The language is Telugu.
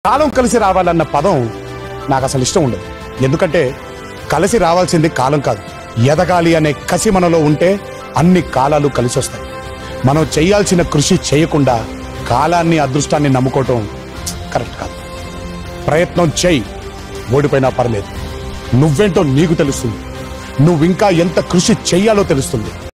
కాలం కలిసి రావాలన్న పదం నాకు అసలు ఇష్టం ఉండదు. ఎందుకంటే కలిసి రావాల్సింది కాలం కాదు, ఎదగాలి అనే కసి మనలో ఉంటే అన్ని కాలాలు కలిసి వస్తాయి. మనం చేయాల్సిన కృషి చేయకుండా కాలాన్ని అదృష్టాన్ని నమ్ముకోవటం కరెక్ట్ కాదు. ప్రయత్నం చేయి, ఓడిపోయినా పర్లేదు. నువ్వేంటో నీకు తెలుస్తుంది, నువ్వింకా ఎంత కృషి చెయ్యాలో తెలుస్తుంది.